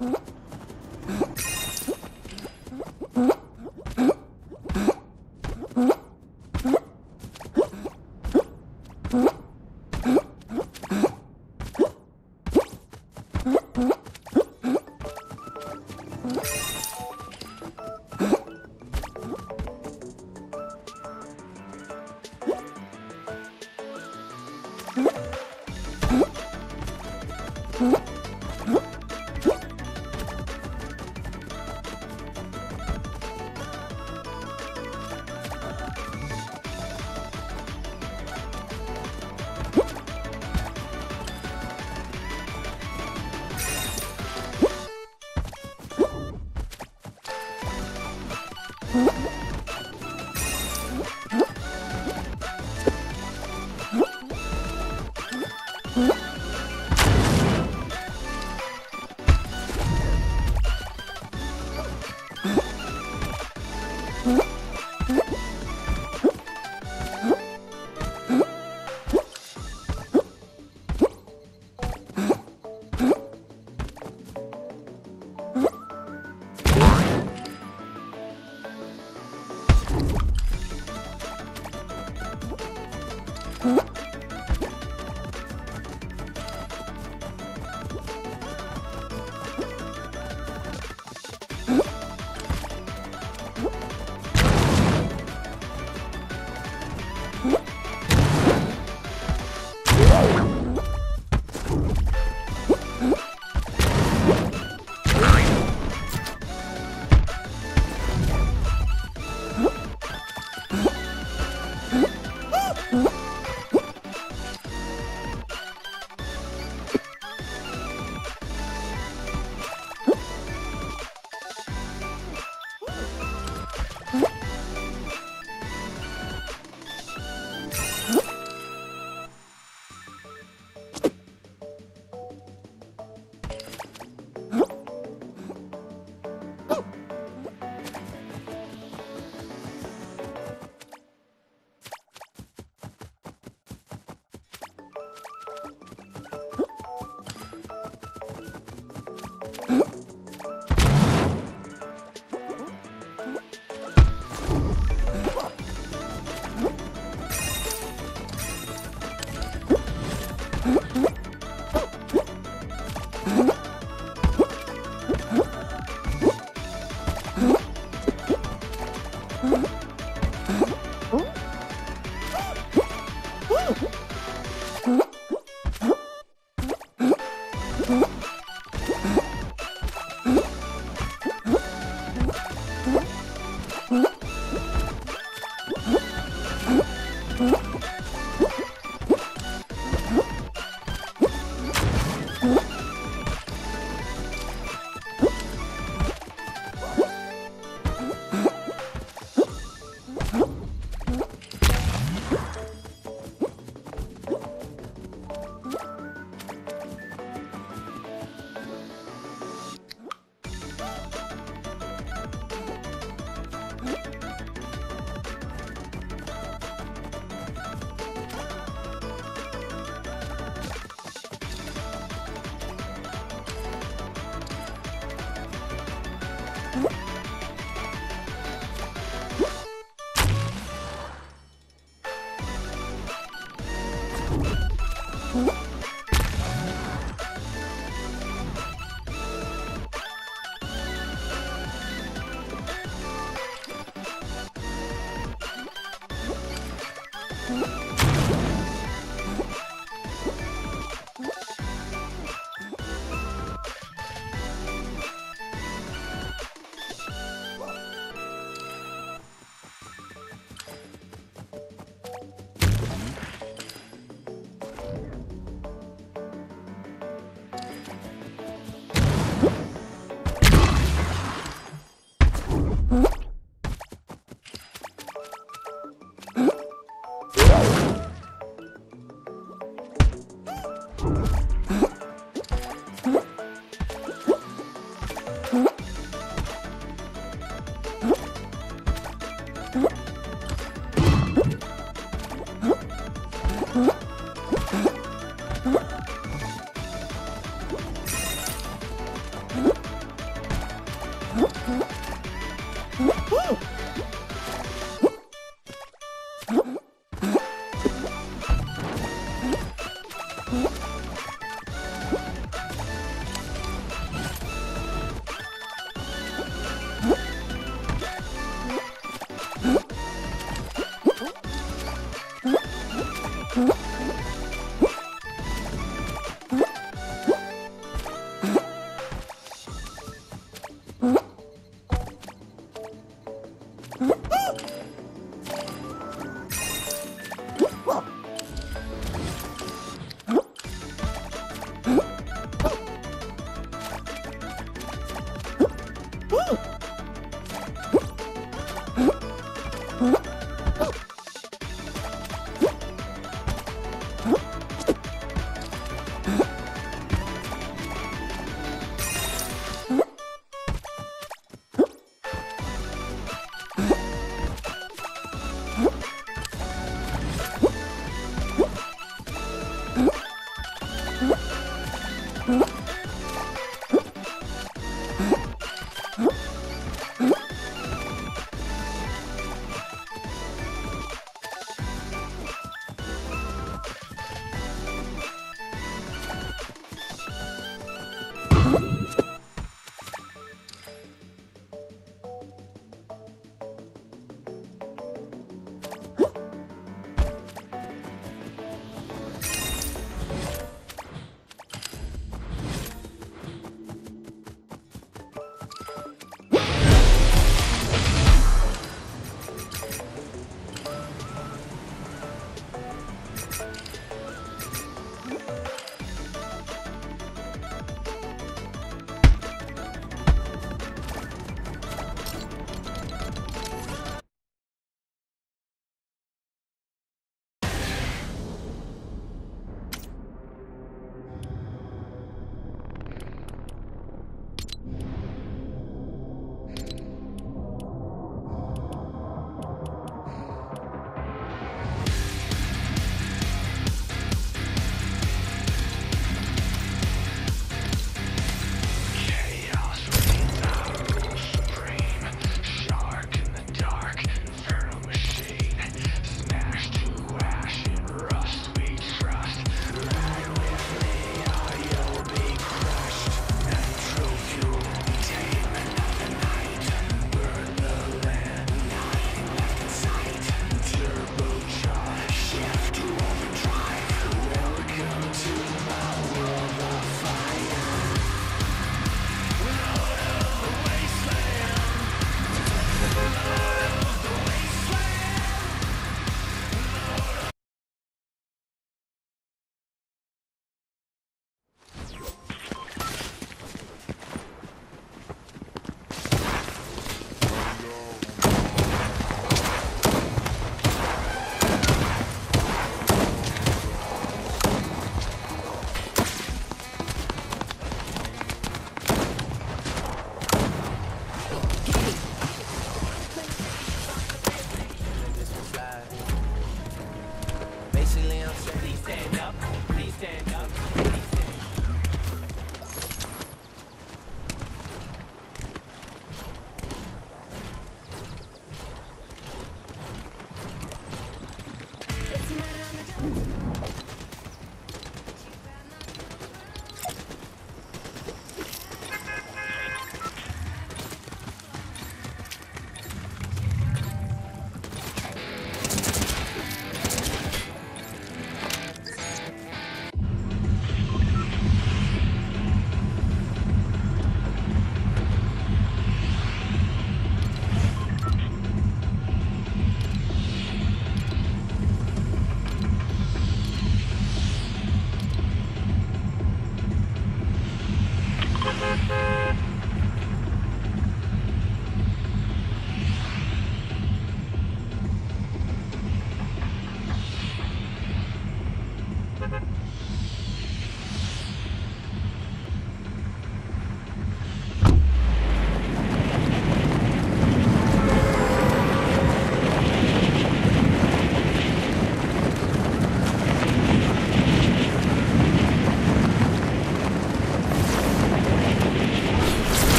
Huh?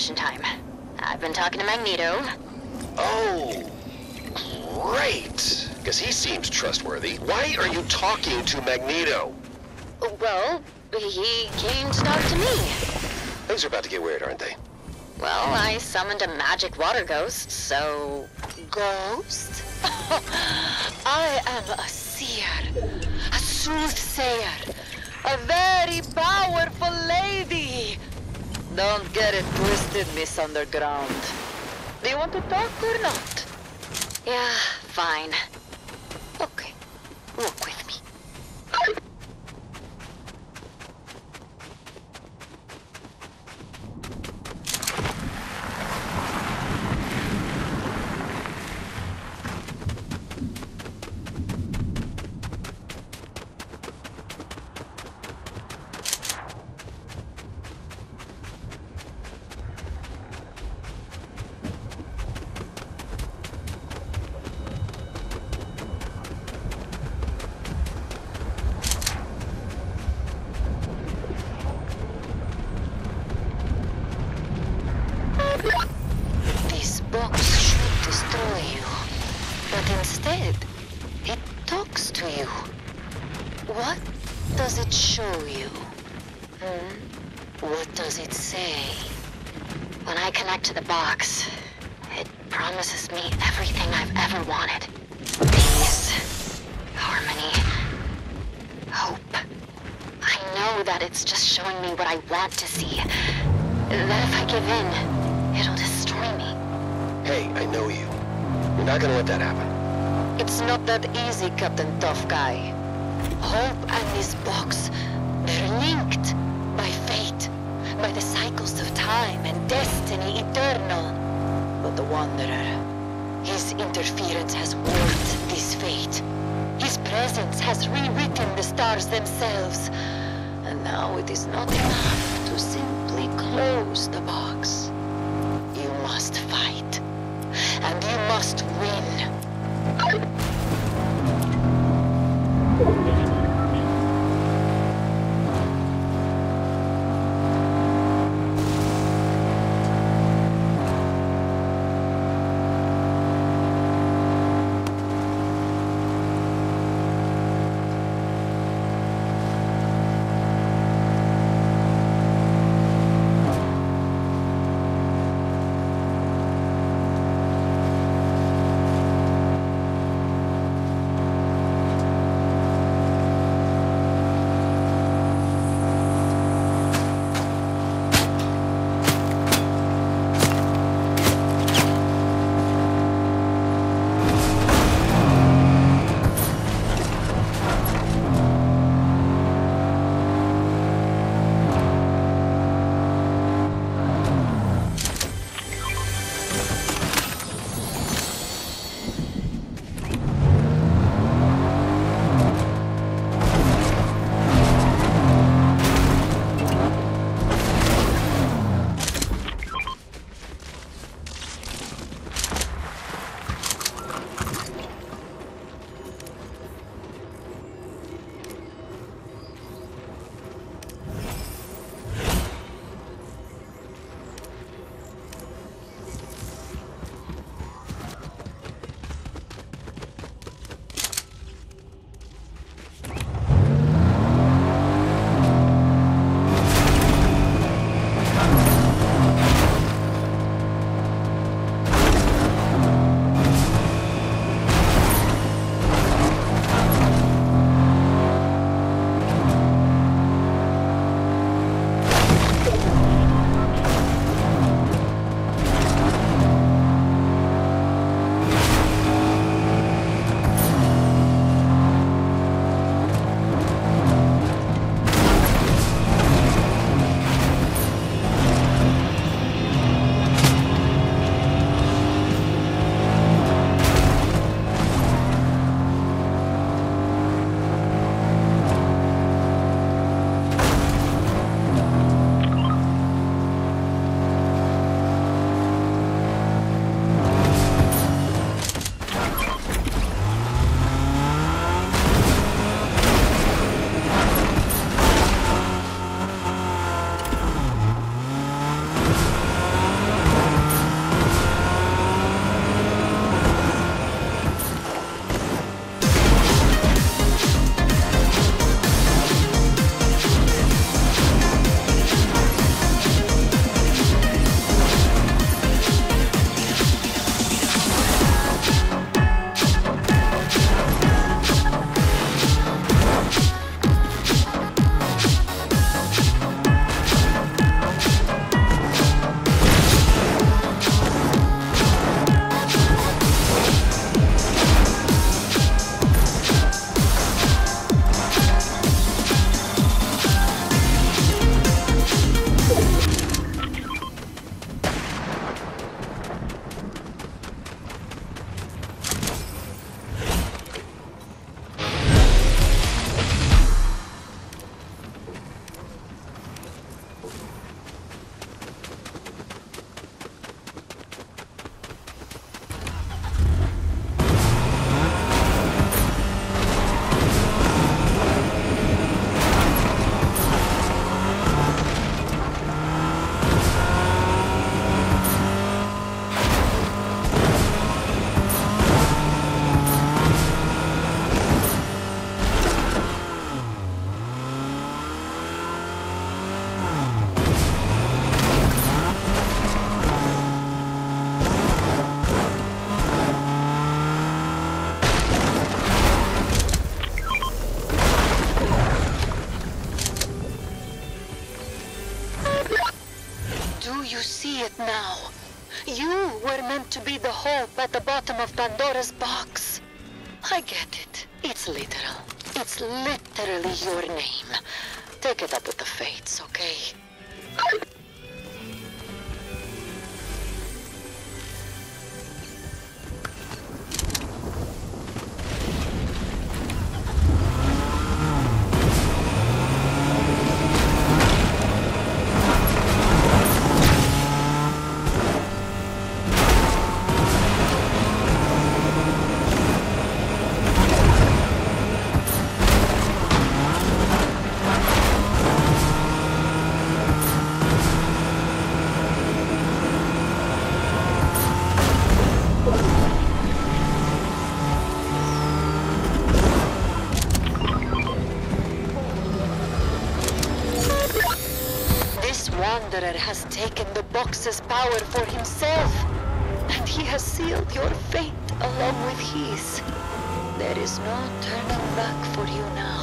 discussion time. I've been talking to Magneto. Oh, great. Because he seems trustworthy. Why are you talking to Magneto? Well, he came to talk to me. Things are about to get weird, aren't they? Well, I summoned a magic water ghost, so... Ghost? I am a seer, a soothsayer, a very powerful lady. Don't get it twisted, Miss Underground. Do you want to talk or not? Yeah, fine. Okay, walk with me. This box should destroy you, but instead, it talks to you. What does it show you? What does it say? When I connect to the box, it promises me everything I've ever wanted. Peace, harmony, hope. I know that it's just showing me what I want to see. That if I give in, it'll destroy me. Hey, I know you. You're not gonna let that happen. It's not that easy, Captain Tough Guy. Hope and this box, they're linked by fate, by the cycles of time and destiny eternal. But the Wanderer, his interference has warped this fate. His presence has rewritten the stars themselves. And now it is not enough to simply close the box. You must fight. And you must win. up at the bottom of Pandora's box. I get it. It's literal. It's literally your name. Take it up with the fates, okay? Wanderer has taken the box's power for himself, and he has sealed your fate along with his. There is no turning back for you now.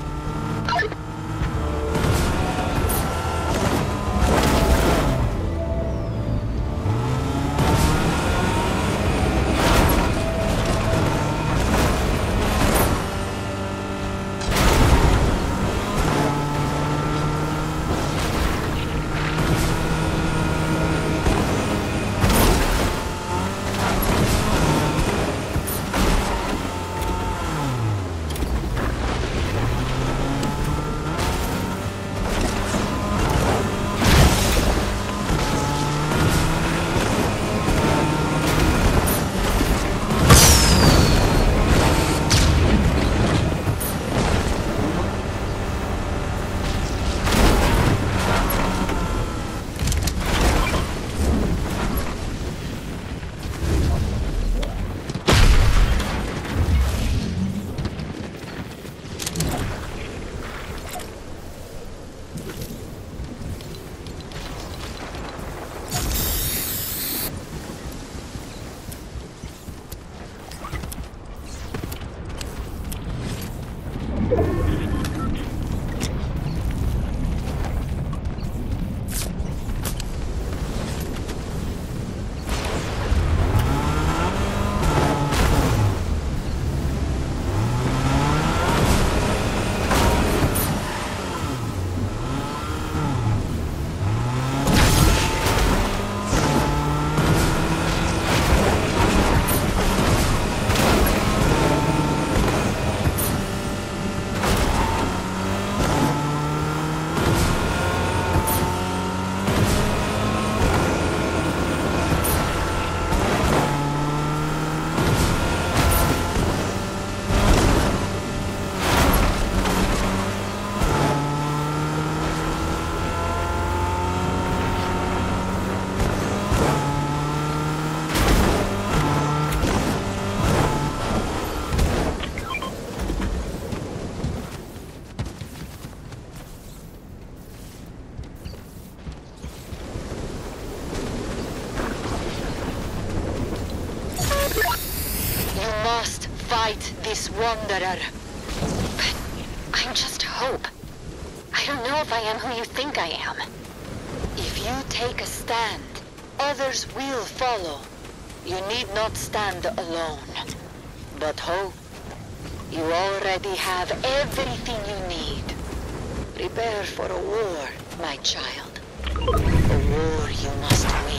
Fight this Wanderer. But I'm just Hope. I don't know if I am who you think I am. If you take a stand, others will follow. You need not stand alone. But Hope, you already have everything you need. Prepare for a war, my child. A war you must win.